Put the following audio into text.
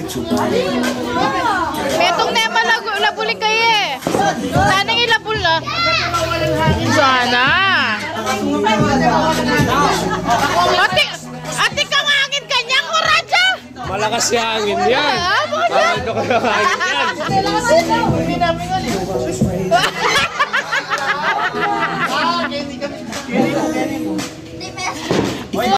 Metong nema labulig kayo eh. Sana yung ilabul na. Sana. Ate kang hangin kanya ko, Raja. Malakas yung hangin yan. Ito ko yung hangin yan.